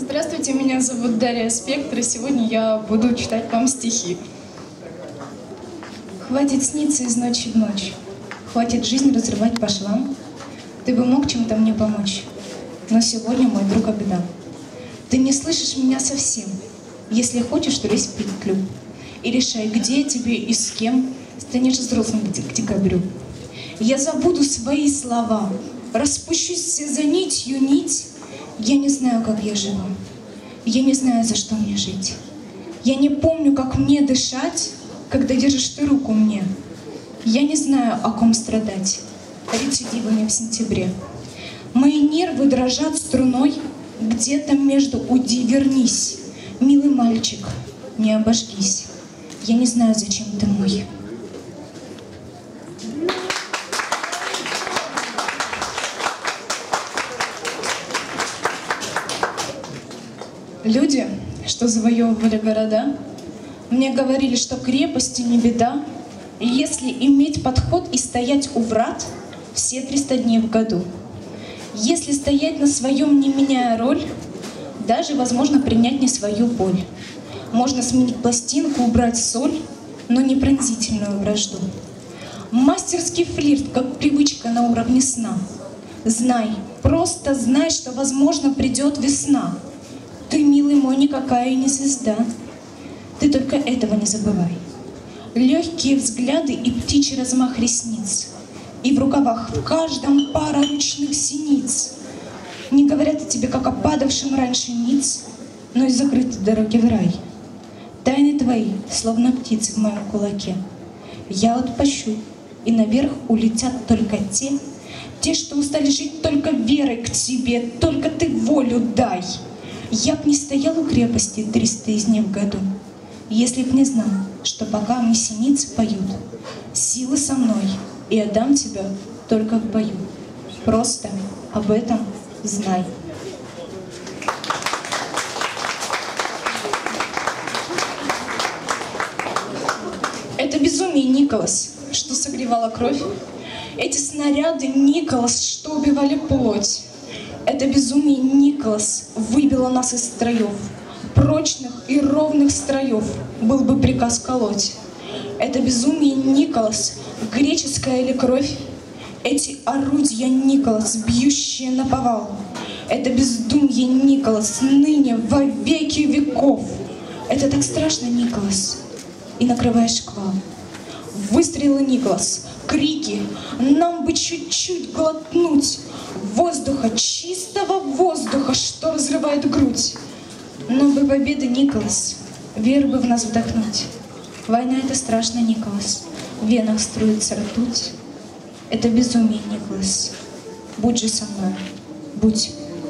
Здравствуйте, меня зовут Дарья Спектр, и сегодня я буду читать вам стихи. Хватит сниться из ночи в ночь, хватит жизнь разрывать по швам. Ты бы мог чем-то мне помочь, но сегодня, мой друг, беда. Ты не слышишь меня совсем. Если хочешь, то лезь в петлю и решай, где тебе и с кем станешь взрослым к декабрю. Я забуду свои слова, распущусь все за нитью нить. Я не знаю, как я живу, я не знаю, за что мне жить. Я не помню, как мне дышать, когда держишь ты руку мне. Я не знаю, о ком страдать рецидивами в сентябре. Мои нервы дрожат струной, где-то между уйди, вернись. Милый мальчик, не обожгись. Я не знаю, зачем ты мой. Люди, что завоевывали города, мне говорили, что крепости не беда, и если иметь подход и стоять у врат все 300 дней в году. Если стоять на своем, не меняя роль, даже возможно принять не свою боль. Можно сменить пластинку, убрать соль, но не пронзительную вражду. Мастерский флирт, как привычка на уровне сна. Знай, просто знай, что, возможно, придет весна. Ты, милый мой, никакая и не звезда. Ты только этого не забывай. Легкие взгляды и птичий размах ресниц. И в рукавах в каждом пара ручных синиц. Не говорят о тебе, как о падавшем раньше ниц, но и закрыты дороги в рай. Тайны твои, словно птицы в моем кулаке. Я отпущу, и наверх улетят только те, что устали жить только верой к тебе, только ты волю дай. Я б не стоял у крепости 300 из дней в году, если б не знал, что пока мне синицы поют, силы со мной, и отдам тебя только в бою. Просто об этом знай. Это безумие, Николас, что согревало кровь. Эти снаряды, Николас, что убивали плоть. Это безумие, Николас, выбило нас из строев. Прочных и ровных строев был бы приказ колоть. Это безумие, Николас, греческая ли кровь? Эти орудия, Николас, бьющие наповал. Это бездумье, Николас, ныне во веки веков. Это так страшно, Николас, и накрываешь шквал. Выстрелы, Николас, крики, нам бы чуть-чуть глотнуть воздуха, чистого воздуха, что разрывает грудь. Но бы победы, Николас, веру бы в нас вдохнуть. Война — это страшно, Николас, в венах струится ртуть. Это безумие, Николас, будь же со мной, будь.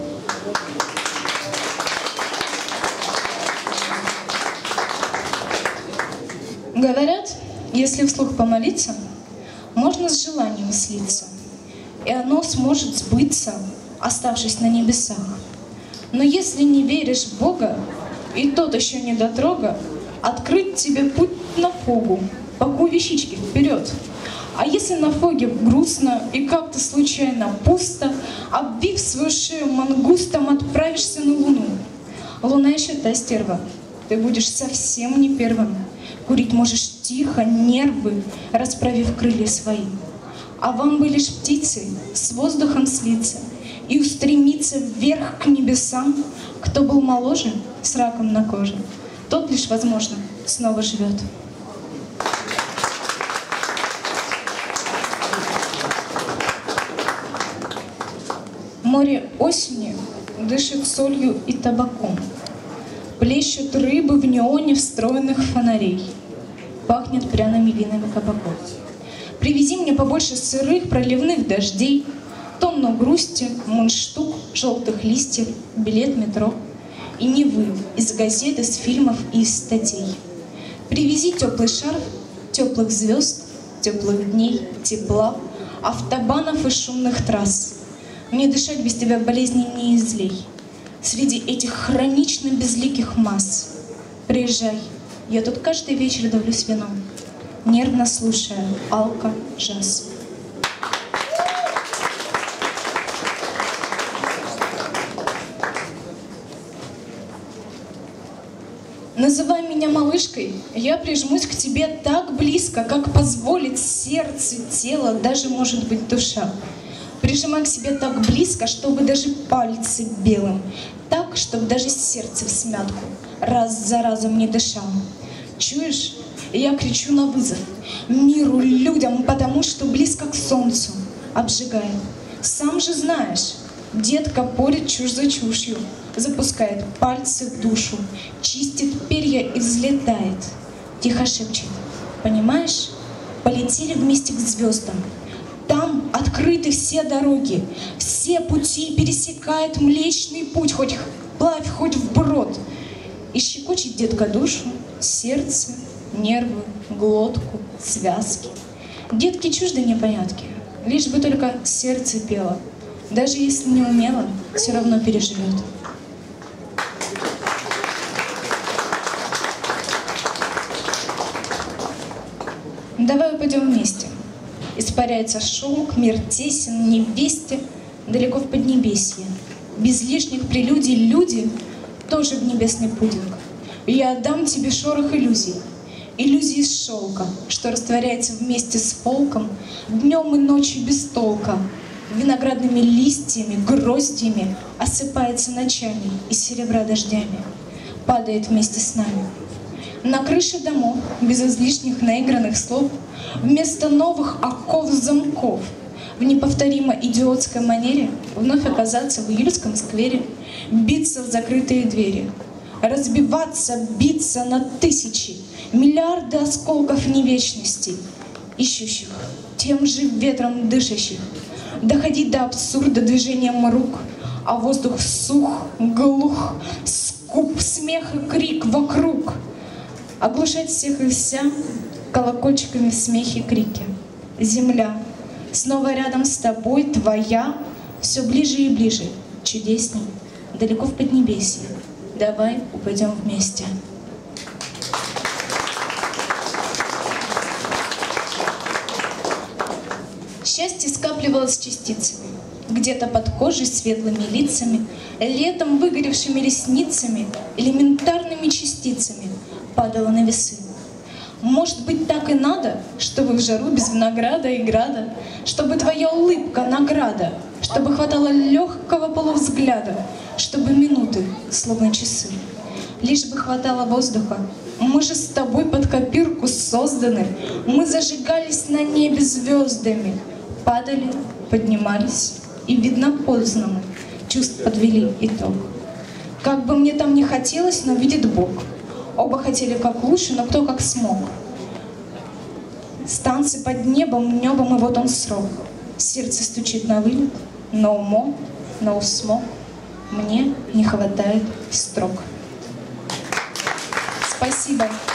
Говорят, если вслух помолиться, можно с желанием слиться, и оно сможет сбыться, оставшись на небесах. Но если не веришь в Бога, и тот еще не дотрога, открыть тебе путь на фогу, пакуй вещички вперед. А если на фоге грустно и как-то случайно пусто, обвив свою шею мангустом, отправишься на Луну. Луна еще та стерва, ты будешь совсем не первым. Курить можешь тихо, нервы, расправив крылья свои. А вам бы лишь птицы с воздухом слиться и устремиться вверх к небесам. Кто был моложе, с раком на коже, тот лишь, возможно, снова живет. Море осени дышит солью и табаком. Плещут рыбы в неоне встроенных фонарей. Пахнет пряными винами кабаков. Привези мне побольше сырых проливных дождей, тонну грусти, мундштук, желтых листьев, билет метро и Невы из газет, из фильмов и из статей. Привези теплый шарф, теплых звезд, теплых дней, тепла, автобанов и шумных трасс. Мне дышать без тебя болезней не излей. Среди этих хронично безликих масс. Приезжай, я тут каждый вечер давлюсь вином, нервно слушая алко-джаз. Называй меня малышкой, я прижмусь к тебе так близко, как позволит сердце, тело, даже, может быть, душа. Прижимай к себе так близко, чтобы даже пальцы белым, так, чтобы даже сердце всмятку, раз за разом не дышало. Чуешь, я кричу на вызов миру, людям, потому что близко к солнцу обжигает. Сам же знаешь, детка порит чушь за чушью, запускает пальцы в душу, чистит перья и взлетает. Тихо шепчет: понимаешь, полетели вместе к звездам. Там открыты все дороги, все пути пересекает Млечный Путь, хоть плавь, хоть вброд. И щекочет детка душу, сердце, нервы, глотку, связки. Детке чужды непонятки, лишь бы только сердце пело. Даже если не умело, все равно переживет. Давай упадем вместе. Испаряется шелк, мир тесен, невесте, далеко в Поднебесье. Без лишних прелюдий люди тоже в небесный пудинг. Я отдам тебе шорох иллюзий, иллюзии из шелка, что растворяется вместе с полком днем и ночью без толка, виноградными листьями, гроздьями осыпается ночами и серебра дождями, падает вместе с нами. На крыше домов, без излишних наигранных слов, вместо новых оков-замков, в неповторимо идиотской манере вновь оказаться в июльском сквере, биться в закрытые двери, разбиваться, биться на тысячи, миллиарды осколков невечности, ищущих, тем же ветром дышащих, доходить до абсурда движением рук, а воздух сух, глух, скуп, смех и крик вокруг, оглушать всех и вся колокольчиками в смехе крики. Земля, снова рядом с тобой, твоя, все ближе и ближе, чудесней, далеко в Поднебесье. Давай упадем вместе. Счастье скапливалось частицами, где-то под кожей светлыми лицами, летом выгоревшими ресницами, элементарными частицами падало на весы. Может быть, так и надо, чтобы в жару без винограда и града, чтобы твоя улыбка награда, чтобы хватало легкого полувзгляда, чтобы минуты, словно часы, лишь бы хватало воздуха. Мы же с тобой под копирку созданы, мы зажигались на небе звездами, падали, поднимались, и, видно, поздно мы чувств подвели итог. Как бы мне там не хотелось, но видит Бог. Оба хотели как лучше, но кто как смог. Станцы под небом, небом, и вот он срок. Сердце стучит на вылет, но умом, но усмог мне не хватает строк. Спасибо.